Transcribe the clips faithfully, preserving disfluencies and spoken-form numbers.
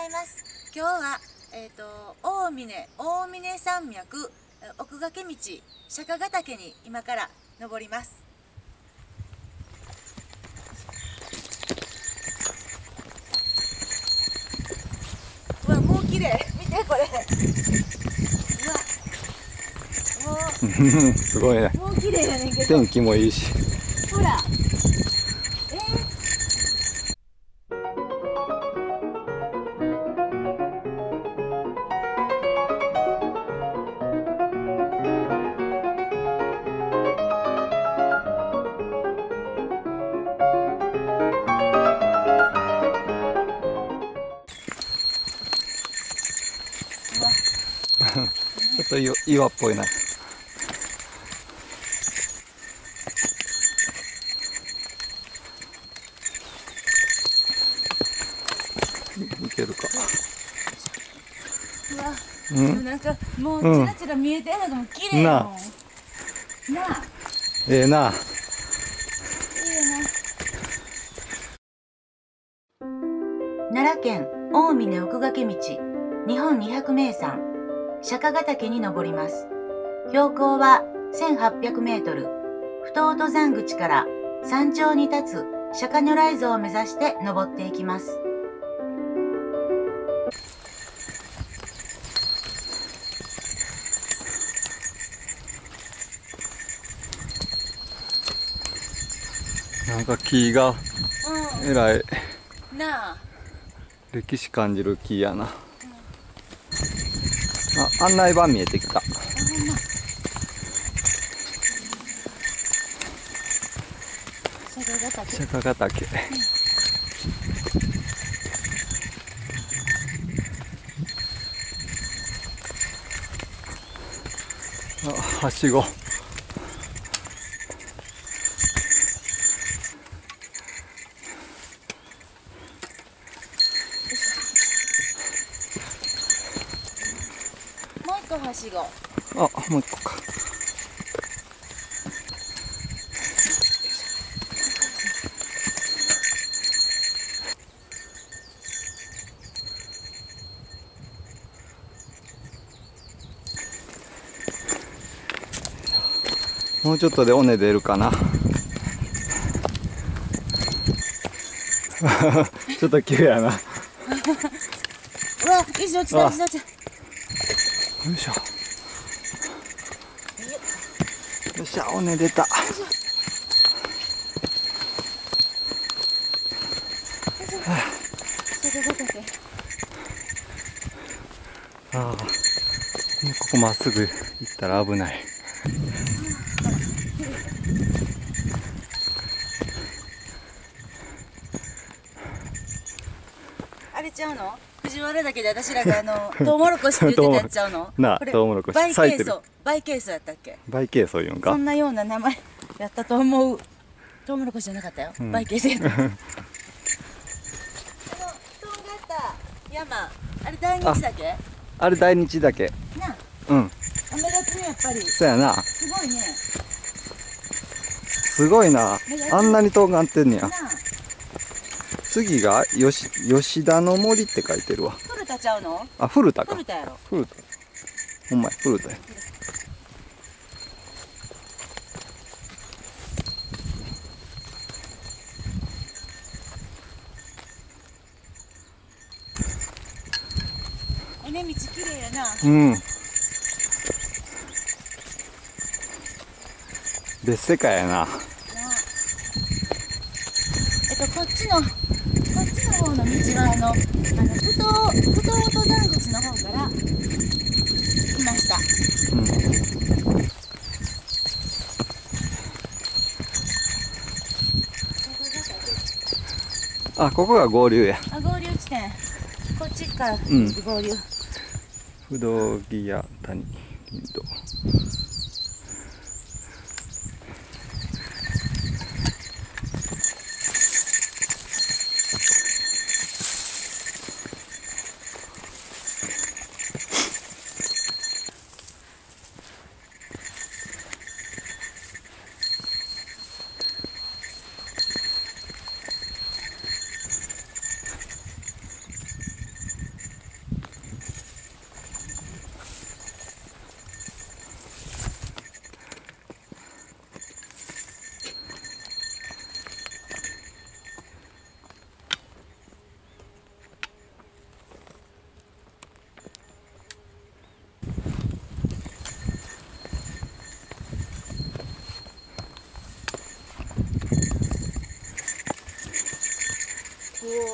ざいます。今日は、えーと、大峰大峰山脈奥掛道釈迦ヶ岳に今から登ります。うわ、もう綺麗。見てこれ。うわ、もうすごいね。 もう綺麗やねんけど。 天気もいいし。 ほら。えちょっと岩岩っぽいな。いけるか。 うわ、 うん、 なんかもうチラチラ見えてんのがもう綺麗やもん。なあ。 ええな。 いいよな。奈良県大峰奥掛道日本二百名山釈迦ヶ岳に登ります。標高はせんはっぴゃくメートル。不等登山口から山頂に立つ釈迦如来像を目指して登っていきます。 なんか木がえらい、 うん、なあ、 歴史感じる木やな。あ、案内板見えてきた。釈迦ヶ岳。あ、はしご。 もう一個はしご。 あ、もう一個か。もうちょっとで尾根出るかな。ちょっと急やな。うわ、 石落ちた、石落ちた。 よいしょ。よっしゃ、尾根出た。ああ、ここまっすぐ行ったら危ない。 あれちゃうの？藤原岳で私らがあのトウモロコシって言ってたやつちゃうの？ なあ、トウモロコシバイケイソ、バイケイソやったっけ？ バイケイソ言うんか？ そんなような名前やったと思う。トウモロコシじゃなかったよ。うん、バイケイソやった。あのとんがった山、あれ大日岳？あ, あれ大日岳。 な。 うん。 目立つねやっぱり。 そうやな。 すごいね。 すごいな。あんなにとんがってんねや。次が吉吉田の森って書いてるわ。 古田ちゃうの？ あ、古田か。 古田やろ。 古田。ほんまや、古田や。 尾根道綺麗やな。 うん。別世界やな。なあ。 えっとこっちのこっちの方の道はあのあの不等不等登山口の方から来ました。うん。 あ、ここが合流や。 あ、合流地点。こっちから合流。うん、 不動木屋谷林道。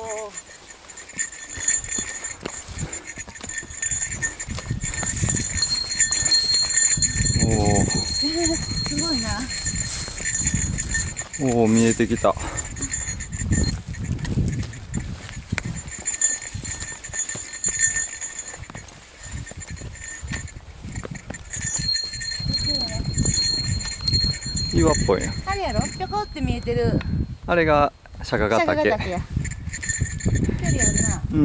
おお。 すごいな。 おお、見えてきた。岩っぽいな。 あれやろ、ぴょこって見えてる。 あれが釈迦ヶ釈迦岳。 ヶ岳や。距離あるな。 うん。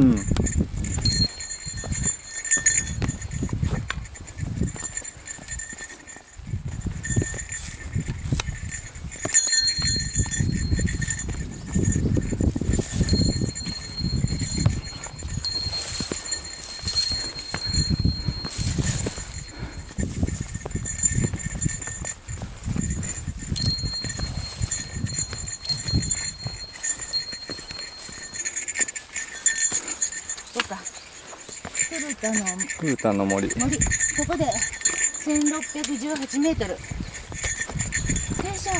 そうか。古田の風太の森。 森、ここでせんろっぴゃくじゅうはちメートル。よいしょ。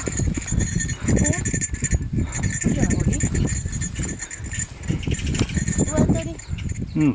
お、古谷の森。上当たり。 うん。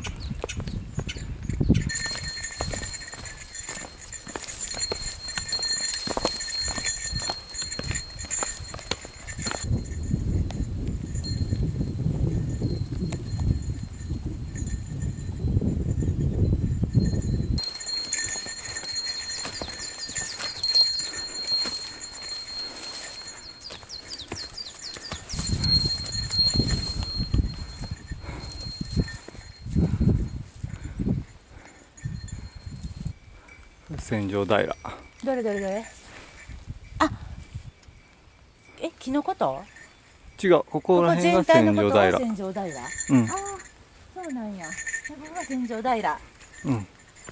千畳平。 どれどれどれ。あ、え、木のこと？ 違う、ここここら辺が全体千のことは畳平。 千畳平。 うん。 ああ、そうなんや。ここが千畳平。 うん。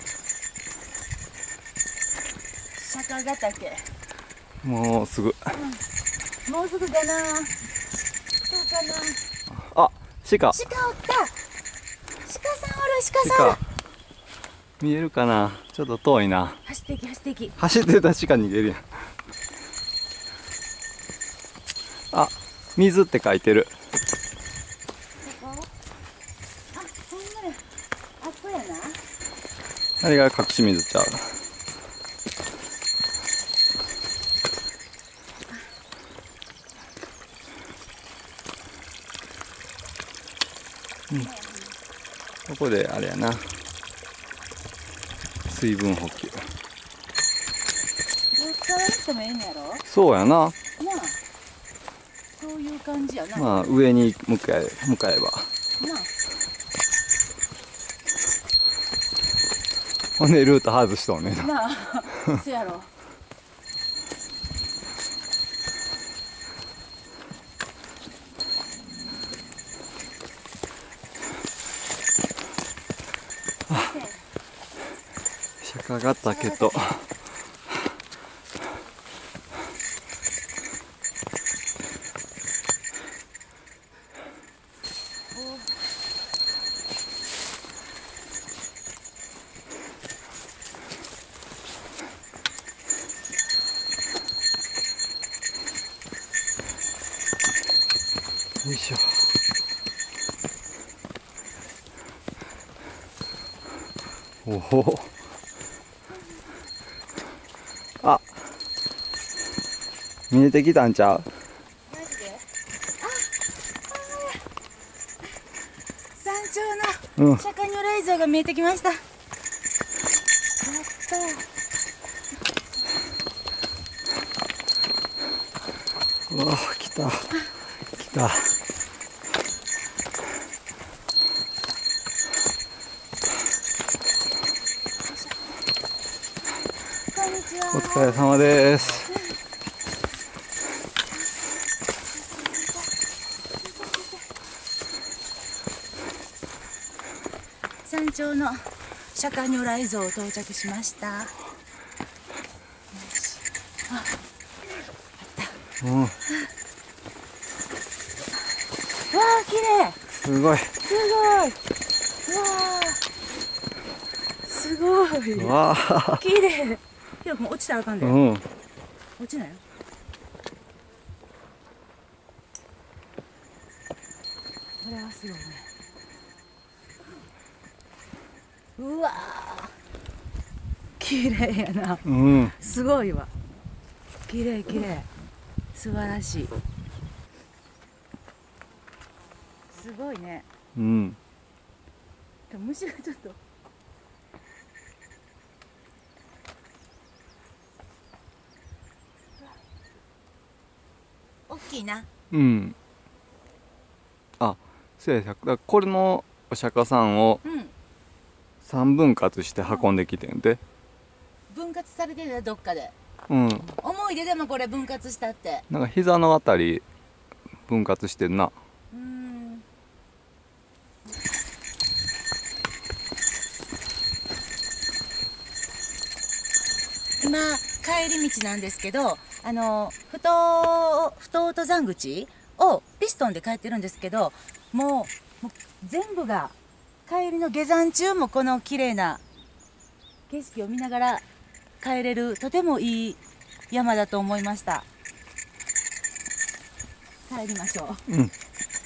釈迦ヶ岳。 もうすぐ。 うん、もうすぐかな。そうかな。 あ、鹿。 鹿おった。鹿さんおる、鹿さん。 鹿。見えるかな。ちょっと遠いな。 走っていき、走っていき。 走ってたら鹿逃げるやん。あ、水って書いてる。 ここ。あ、ほんまや。あっこやな。 あれが隠し水ちゃう。うん。ここであれやな。水分補給。 どっから行ってもええんやろ。 そうやな。 なあ。そういう感じやな。 まあ上に向かえ向かえば。 なあ。 ほんでルート外しとんねんな。 なあ。そうやろ。 釈迦ヶ岳と。よいしょ。おお。あ、見えてきたんちゃう？ マジで？あ、山頂の釈迦如来像が見えてきました。やったー。 うわー、来た来た。 こんにちは。 お疲れ様です。 山頂の釈迦如来像到着しました。よし。あ、 うん。 わあ、綺麗。 すごい。 すごい。わあ。すごい。 うわあ。 綺麗。いや、もう落ちたらあかんで。 うん。 落ちないよ。わこれはすごいね。うわー、綺麗やな。 うん。 すごいわ。綺麗綺麗。素晴らしい。すごいね。 うん。 虫がちょっと。大きいな。 うん。あ、せや、だこれのお釈迦さんをうん三分割して運んできてんで。 分割されてるね、どっかで。 うん。 重いで、でもこれ分割したって。 なんか膝のあたり分割してんな。 うーん。今帰り道なんですけど、あのふとふと登山口をピストンで帰ってるんですけど、もう、もう全部が帰りの下山中もこの綺麗な景色を見ながら帰れる、とてもいい山だと思いました。帰りましょう。 うん。